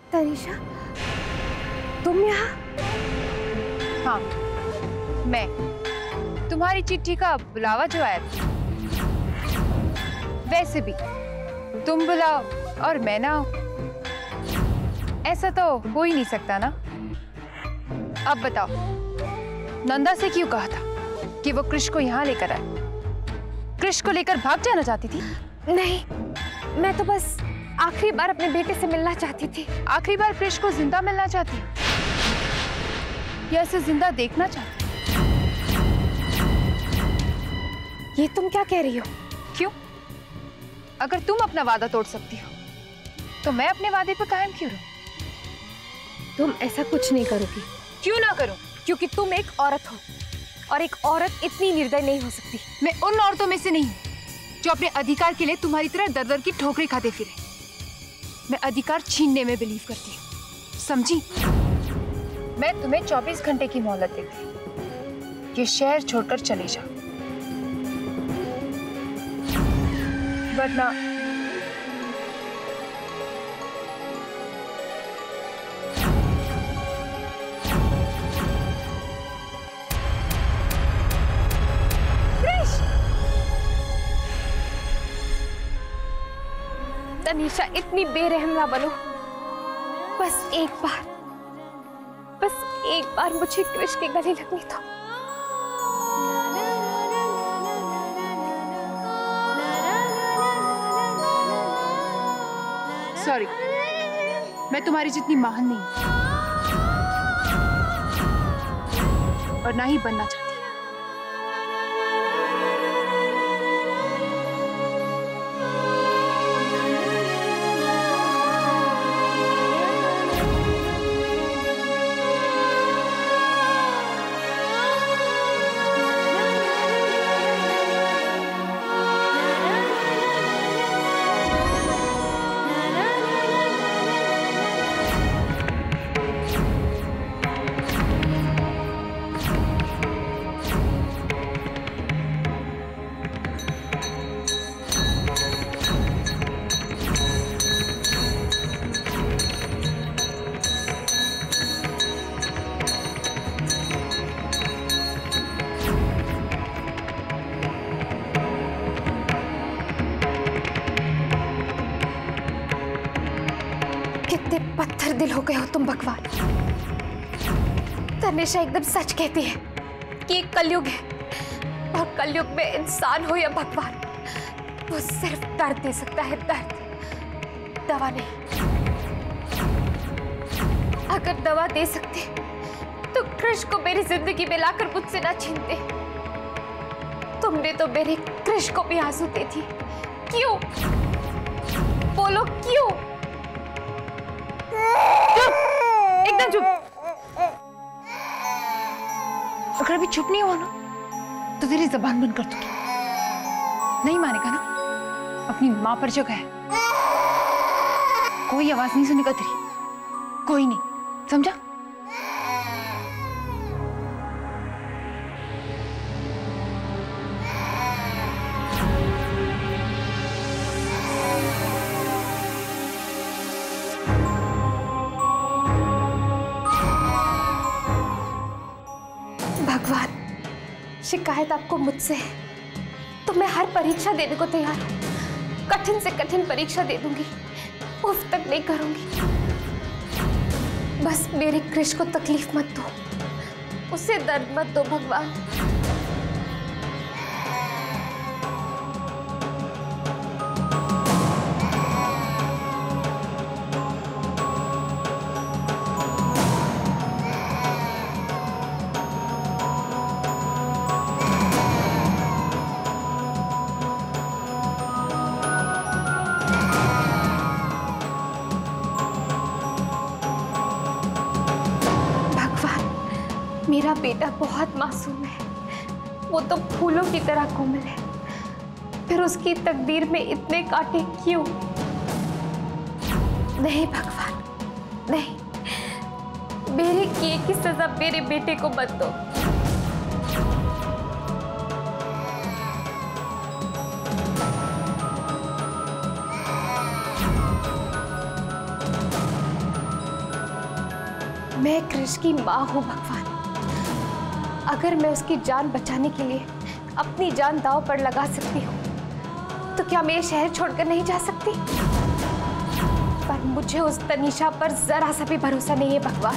तनीषा, तुम यहाँ? हाँ, मैं तुम्हारी चिट्ठी का बुलावा जो आया था, वैसे भी तुम बुलाओ और मैं ना आऊं, ऐसा तो हो ही नहीं सकता ना। अब बताओ, नंदा से क्यों कहा था कि वो कृष को यहाँ लेकर आए? कृष को लेकर भाग जाना चाहती थी? नहीं, मैं तो बस आखिरी बार अपने बेटे से मिलना चाहती थी। आखिरी बार कृष को जिंदा मिलना चाहती या इसे जिंदा देखना चाहती? ये तुम क्या कह रही हो? क्यों? अगर तुम अपना वादा तोड़ सकती हो तो मैं अपने वादे पर कायम क्यों रहूं? तुम ऐसा कुछ नहीं करोगी। क्यों ना करूं? क्योंकि तुम एक औरत हो और एक औरत इतनी निर्दयी नहीं हो सकती। मैं उन औरतों में से नहीं हूं जो अपने अधिकार के लिए तुम्हारी तरह दर दर की ठोकरें खाते फिरे। मैं अधिकार छीनने में बिलीव करती हूँ, समझी? मैं तुम्हें 24 घंटे की मोहलत देती हूँ। ये शहर छोड़कर चले जाओ, वरना तनीषा, इतनी बेरहम ना बनो। बस एक बार मुझे कृष के गले लगनी तो। सॉरी, मैं तुम्हारी जितनी महान नहीं और ना ही बनना चाहती। कितने पत्थर दिल हो गए हो तुम भगवान। तनीषा एकदम सच कहती है कि ये कलयुग है और कलयुग में इंसान हो या भगवान, वो सिर्फ दर्द दे सकता है, दर्द, दवा नहीं। अगर दवा दे सकते तो कृष को मेरी जिंदगी में लाकर मुझसे ना छीनते। तुमने तो मेरे कृष को भी आंसू दे दी। क्यों? बोलो क्यों? एकदम चुप। अगर अभी चुप नहीं हुआ ना तो तेरी जबान बंद कर दूंगी। नहीं मानेगा ना? अपनी मां पर जगह है, कोई आवाज नहीं सुनेगा तेरी, कोई नहीं, समझा? भगवान, शिकायत आपको मुझसे है तो मैं हर परीक्षा देने को तैयार हूँ। कठिन से कठिन परीक्षा दे दूंगी, उफ तक नहीं करूंगी। बस मेरे कृष को तकलीफ मत दो, उसे दर्द मत दो भगवान। मेरा बेटा बहुत मासूम है, वो तो फूलों की तरह कोमल है, फिर उसकी तकदीर में इतने कांटे क्यों? नहीं भगवान, नहीं, मेरे किए की सजा मेरे बेटे को मत दो। मैं कृष की माँ हूँ भगवान। अगर मैं उसकी जान बचाने के लिए अपनी जान दांव पर लगा सकती हूँ तो क्या मैं ये शहर छोड़कर नहीं जा सकती? पर मुझे उस तनीषा पर जरा सा भी भरोसा नहीं है भगवान।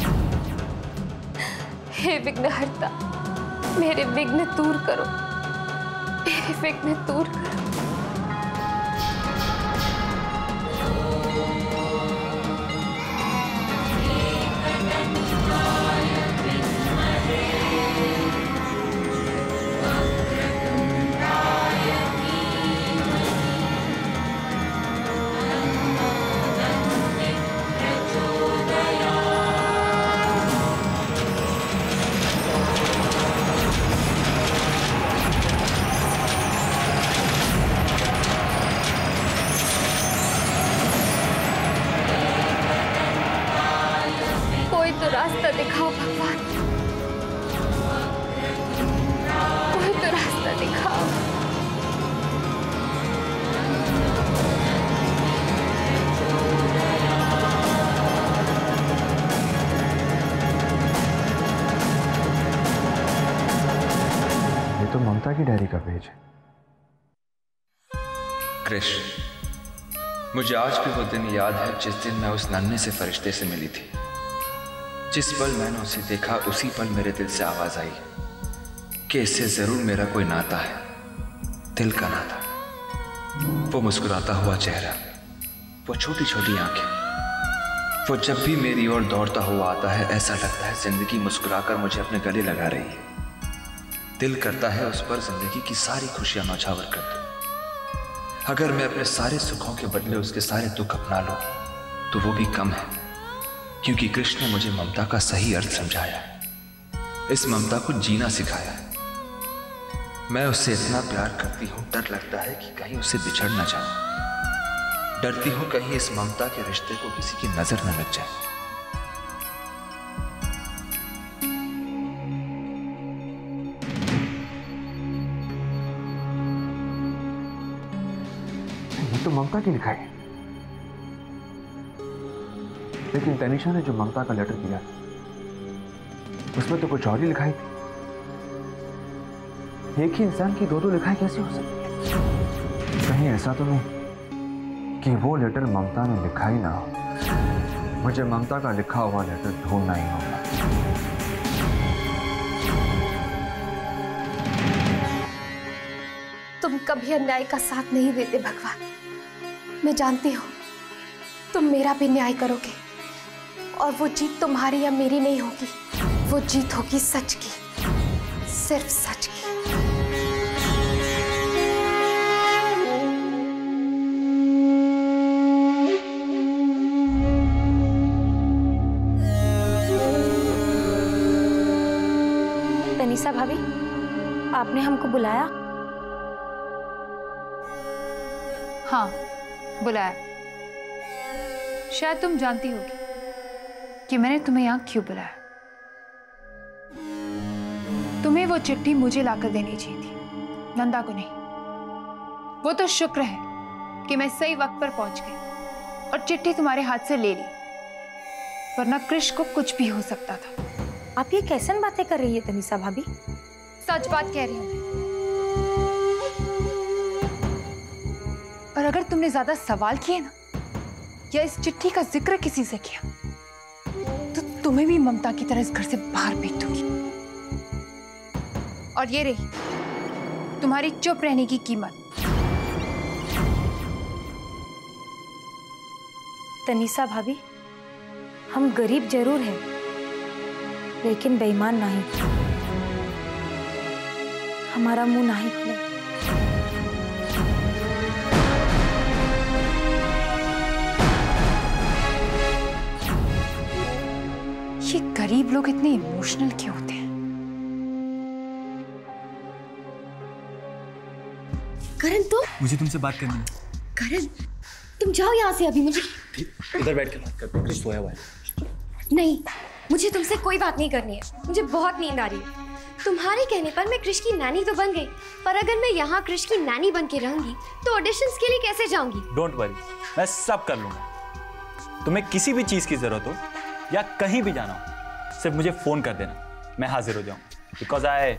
हे विघ्नहर्ता, मेरे विघ्न दूर करो, मेरे विघ्न दूर करो। रास्ता दिखाओ भगवान, कोई तो रास्ता दिखाओ। ये तो ममता की डायरी का पेज है। कृष, मुझे आज भी वो दिन याद है जिस दिन मैं उस नन्हे से फरिश्ते से मिली थी। जिस पल मैंने उसे देखा उसी पल मेरे दिल से आवाज आई कि इससे जरूर मेरा कोई नाता है, दिल का नाता। वो मुस्कुराता हुआ चेहरा, वो छोटी छोटी आंखें, वो जब भी मेरी ओर दौड़ता हुआ आता है ऐसा लगता है जिंदगी मुस्कुराकर मुझे अपने गले लगा रही है। दिल करता है उस पर जिंदगी की सारी खुशियां नौछावर कर दूं। अगर मैं अपने सारे सुखों के बदले उसके सारे दुख अपना लूं तो वो भी कम है, क्योंकि कृष्ण ने मुझे ममता का सही अर्थ समझाया है, इस ममता को जीना सिखाया है। मैं उससे इतना प्यार करती हूं, डर लगता है कि कहीं उससे बिछड़ न जाऊं। डरती हूं कहीं इस ममता के रिश्ते को किसी की नजर न लग जाए। ये तो ममता की लिखाई है, लेकिन तनीषा ने जो ममता का लेटर दिया उसमें तो कुछ और ही लिखाई थी। एक ही इंसान की दो दो लिखाई कैसे हो सकती है? कहीं ऐसा तो नहीं कि वो लेटर ममता ने लिखा ही ना हो, मुझे ममता का लिखा हुआ लेटर ढूंढना ही होगा। तुम कभी अन्याय का साथ नहीं देते भगवान। मैं जानती हूँ तुम मेरा भी न्याय करोगे, और वो जीत तुम्हारी या मेरी नहीं होगी, वो जीत होगी सच की, सिर्फ सच की। तनीषा भाभी, आपने हमको बुलाया? हाँ, बुलाया। शायद तुम जानती होगी कि मैंने तुम्हें यहां क्यों बुलाया। तुम्हें वो चिट्ठी मुझे लाकर देनी चाहिए थी, नंदा को नहीं। वो तो शुक्र है कि मैं सही वक्त पर पहुंच गई और चिट्ठी तुम्हारे हाथ से ले ली, वरना कृष को कुछ भी हो सकता था। आप ये कैसन बातें कर रही है तनीषा भाभी? सच बात कह रही हूं। और अगर तुमने ज्यादा सवाल किए ना, या इस चिट्ठी का जिक्र किसी से किया, तो तुम्हें भी ममता की तरह इस घर से बाहर भेज दूंगी। और ये रही तुम्हारी चुप रहने की कीमत। तनीषा भाभी, हम गरीब जरूर हैं, लेकिन बेईमान नहीं। हमारा मुंह नहीं खुले। ये गरीब लोग इतने इमोशनल क्यों होते हैं? करण, तुम? मुझे तुमसे बात करनी है। करण, तुम जाओ यहाँ से अभी। मुझे इधर बैठ के बात करते हैं, कृष सोया हुआ है। नहीं, मुझे तुमसे कोई बात नहीं करनी है। मुझे बहुत नींद आ रही है। तुम्हारे कहने पर मैं कृष की नानी तो बन गई, पर अगर मैं यहाँ कृष की नानी बन के रहूंगी तो ऑडिशंस के लिए कैसे जाऊंगी? डोंट वरी, मैं सब कर लूंगा। तुम्हें किसी भी चीज की जरूरत हो, या कहीं भी जाना हो, सिर्फ मुझे फोन कर देना, मैं हाजिर हो जाऊंगा। बिकॉज आई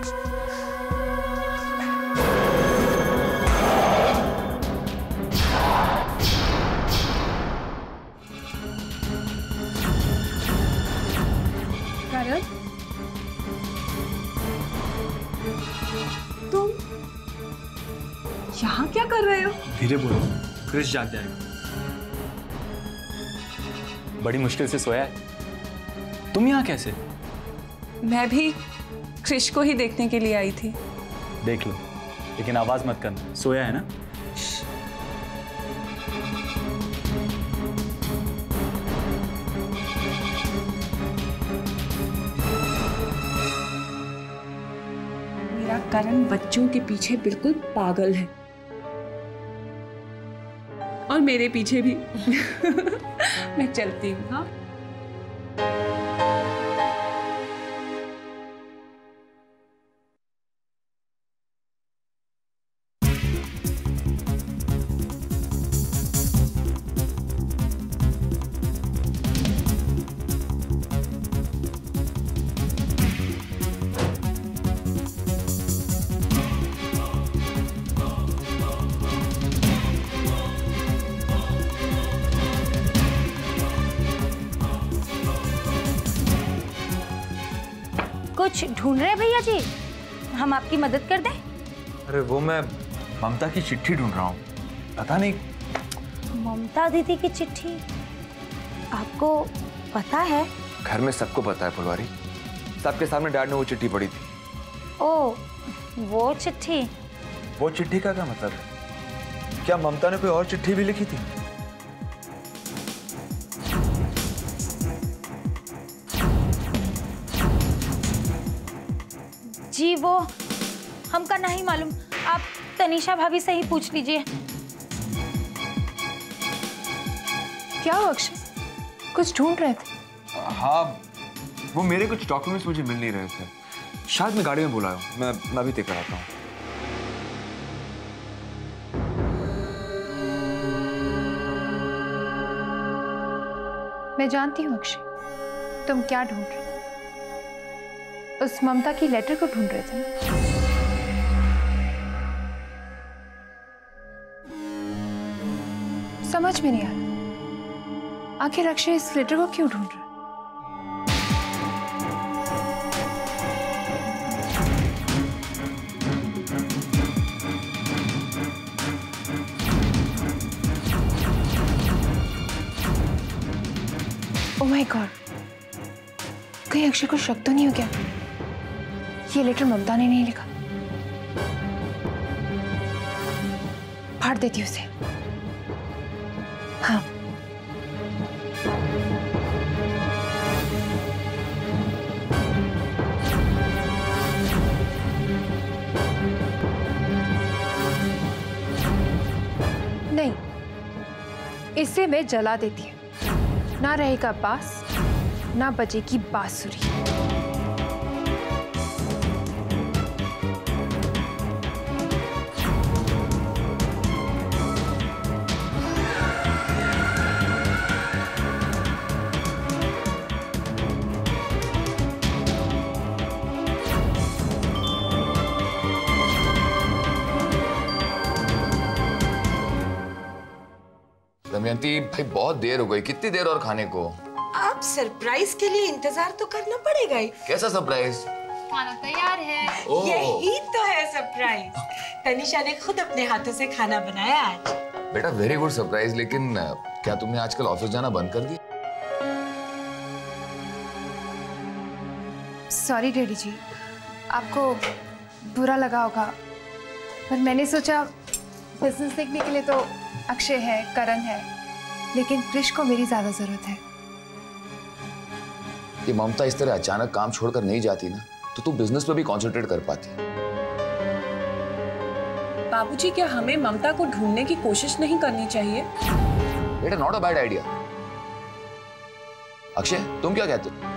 करण, तुम यहाँ क्या कर रहे हो? धीरे बोलो, क्रिश जाग जाएगा। बड़ी मुश्किल से सोया है। तुम यहाँ कैसे? मैं भी क्रिश को ही देखने के लिए आई थी। देख लो, लेकिन आवाज मत करना। सोया है ना? मेरा करण बच्चों के पीछे बिल्कुल पागल है, और मेरे पीछे भी। मैं चलती हूँ। हाँ, कुछ ढूंढ रहे हैं भैया जी? हम आपकी मदद कर दें? अरे वो मैं ममता की चिट्ठी ढूंढ रहा हूँ, पता नहीं। ममता दीदी की चिट्ठी? आपको पता है? घर में सबको पता है फुलवारी, सबके सामने डैड ने वो चिट्ठी पढ़ी थी। ओ, वो चिट्ठी? वो चिट्ठी का क्या मतलब है? क्या ममता ने कोई और चिट्ठी भी लिखी थी? जी वो हमका नहीं मालूम, आप तनीषा भाभी से ही पूछ लीजिए। क्या हो अक्षय, कुछ ढूंढ रहे थे? हाँ, वो मेरे कुछ डॉक्यूमेंट्स मुझे मिल नहीं रहे थे, शायद मैं गाड़ी में बुलाया हूँ। मैं भी देकर आता हूँ। मैं जानती हूँ अक्षय, तुम क्या ढूंढ रहे हो। उस ममता की लेटर को ढूंढ रहे थे ना? समझ में नहीं आ रहा, आखिर अक्षय इस लेटर को क्यों ढूंढ रहा है? ओह माय गॉड, कहीं अक्षय को शक तो नहीं हो गया? ये लेटर ममता ने नहीं लिखा। फाड़ देती हूँ उसे। हाँ, नहीं, इसे मैं जला देती हूँ। ना रहेगा बांस, ना बजेगी बांसुरी। दमयंती भाई, बहुत देर हो गई, कितनी देर और खाने को? आप सरप्राइज के लिए इंतजार तो करना पड़ेगा ही। कैसा सरप्राइज? खाना तैयार है। यही तो है सरप्राइज। तनीषा ने खुद अपने हाथों से खाना बनाया आज। बेटा वेरी गुड सरप्राइज, लेकिन क्या तुमने आजकल ऑफिस जाना बंद कर दिया? सॉरी डैडी जी, आपको बुरा लगा होगा, पर मैंने सोचा बिजनेस देखने के लिए तो अक्षय है, करण है, लेकिन क्रिश को मेरी ज्यादा जरूरत है। ये ममता इस तरह अचानक काम छोड़कर नहीं जाती ना, तो तू बिजनेस पे भी कंसंट्रेट कर पाती। बाबूजी, क्या हमें ममता को ढूंढने की कोशिश नहीं करनी चाहिए? बेटा not a bad idea. Akshay तुम क्या कहते हो?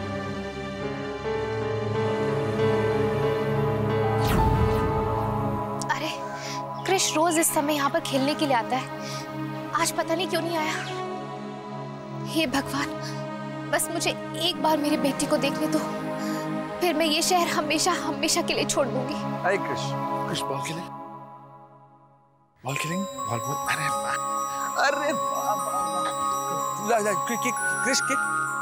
क्रिश रोज इस समय यहाँ पर खेलने के लिए आता है, आज पता नहीं क्यों नहीं आया। हे भगवान, बस मुझे एक बार मेरी बेटी को देखने दो, फिर मैं ये शहर हमेशा हमेशा के लिए छोड़ दूंगी। अरे कृष बॉल खेलें, बॉल खेलेंगे, बॉल बॉल। अरे वाह, अरे वाह वाह वाह, कृष के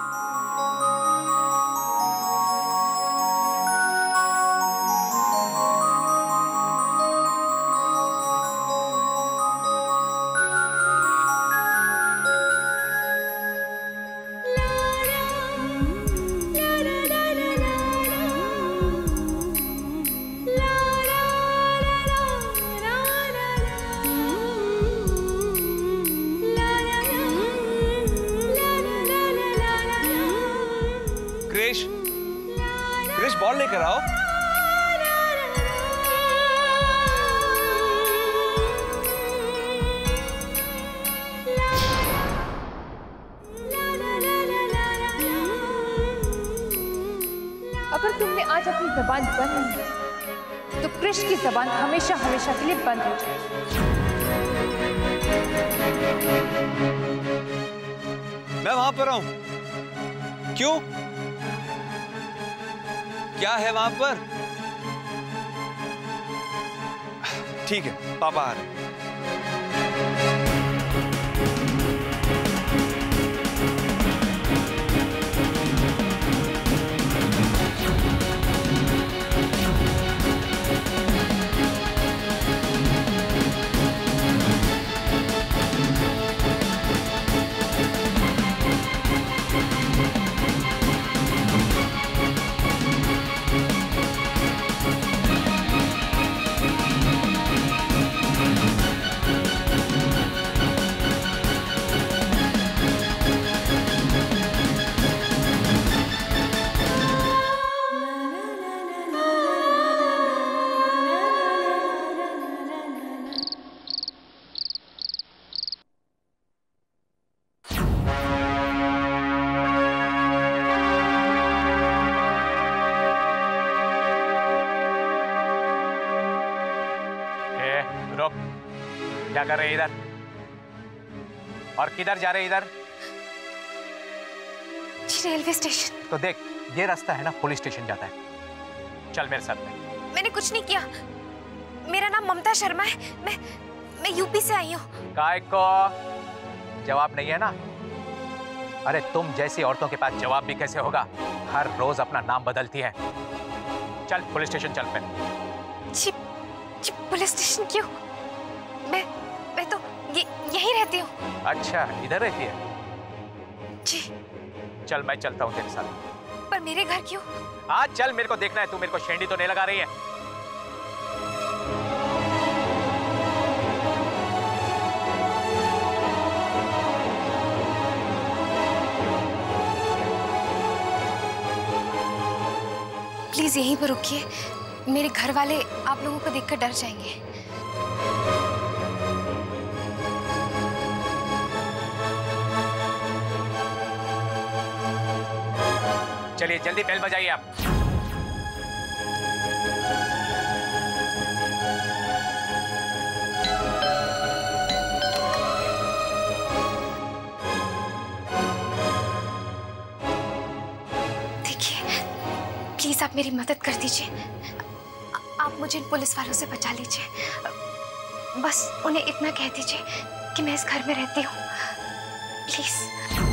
कृष बॉल लेकर आओ। अगर तुमने आज अपनी जबान बंद नहीं की तो कृष की जबान हमेशा हमेशा के लिए बंद हो जाएगी। मैं वहां पर हूं। क्यों? क्या है वहां पर? ठीक है, पापा आ रहे हैं। क्या कर रहे हैं इधर? और किधर जा रहे हैं इधर? Railway station. तो देख, ये रास्ता है ना, पुलिस स्टेशन जाता है। चल मेरे साथ में। मैंने कुछ नहीं किया। मेरा नाम ममता शर्मा है। मैं यूपी से आई हूँ। काय को जवाब नहीं है ना? अरे तुम जैसी औरतों के पास जवाब भी कैसे होगा? हर रोज अपना नाम बदलती है। चल पुलिस स्टेशन चल पे। जी पुलिस स्टेशन क्यों? मैं तो यहीं रहती हूँ। अच्छा, इधर रहती है? जी। चल मैं चलता हूँ तेरे साथ। पर मेरे घर क्यों? आज चल, मेरे को देखना है तू मेरे को शेंडी तो नहीं लगा रही है। प्लीज यहीं पर रुकिए। मेरे घर वाले आप लोगों को देखकर डर जाएंगे। चलिए जल्दी बेल बजाइए आप। देखिए, प्लीज आप मेरी मदद कर दीजिए। आप मुझे इन पुलिस वालों से बचा लीजिए। बस उन्हें इतना कह दीजिए कि मैं इस घर में रहती हूँ। प्लीज।